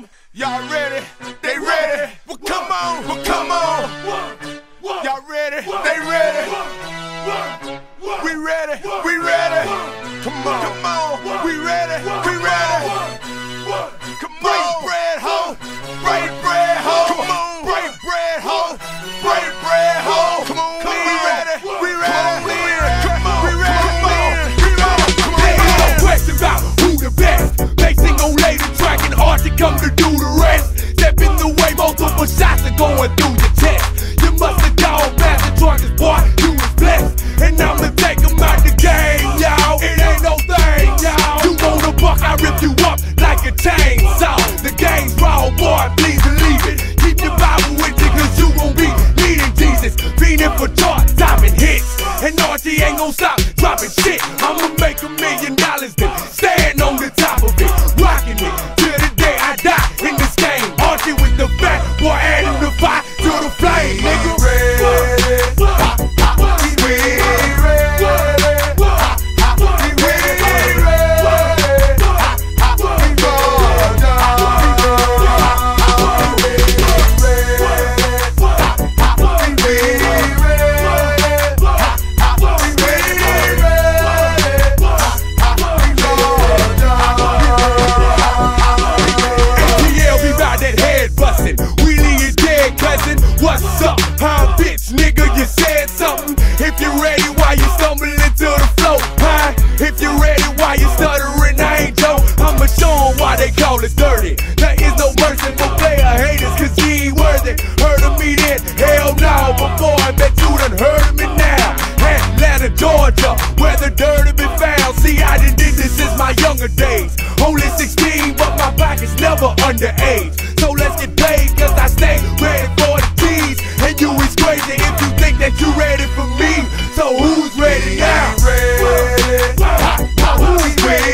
Y'all ready? They ready? Well, come on. Well, come on. Y'all ready? They ready? We ready? We ready? Come on. Come on. We ready? We ready? Come on. Break bread, ho. Break bread, ho. Come on. Break bread, ho. Break bread, ho. Come on. We ready? We ready? Come on. We ready? Come on. We ready? They ain't no question about who the best. Mason gon' lay the track and hard to come to do the rest. Step in the way, multiple shots are going through your chest. You must have gone past the charges, boy, you was blessed. And I'ma take them out the game, y'all. It ain't no thing, y'all. You want a buck, I rip you up like a chainsaw. The game's raw, boy, please believe it. Keep your Bible with you, cause you gon' be needing Jesus. Fiending for chart-topping hits. And RT ain't gon' stop dropping shit. I'ma make $1 million, then stand on the top of it. Rocking it till the day I die in this game. RT with the fat, boy, adding the fire to the flame, nigga. What's up, huh, bitch, nigga, you said something. If you're ready, why you stumbling to the flow, huh? If you're ready, why you stuttering, I ain't Joe. I'ma show 'em why they call it dirty. There is no mercy for player haters, cause he ain't worthy. Heard of me then? Hell no, but boy, I bet you done heard of me now. Atlanta, Georgia, where the dirty been found. See, I done did this since my younger days. Only 16, but my back is never underage. So let's get paid, cause I stay ready for the tease. And you is crazy if you think that you ready for me. So who's ready now? Who's ready?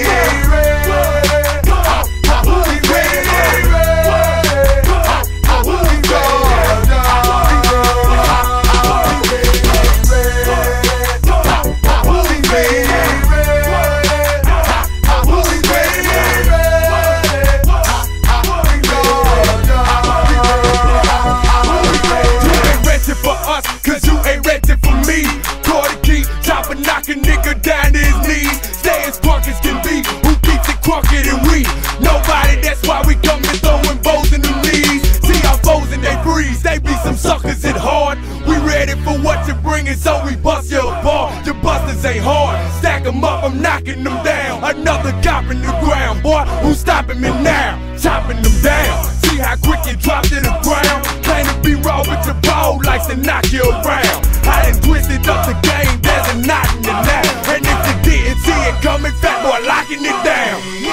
Knock a nigga down to his knees. Stay as punk as can be. Who keeps it crunker than we? Nobody, that's why we come and throwing bows in the knees. See our foes and they freeze. They be some suckers at hard. We ready for what you're bringing, so we bust your apart. Your busters ain't hard. Stack them up, I'm knocking them down. Another cop in the ground. Boy, who's stopping me now? Chopping them down. See how quick you drop to the ground. Plan to be raw, but your ball likes to knock you around. I done twisted up the game, there's a knot in the now. And if you didn't see it coming, fat boy locking it down.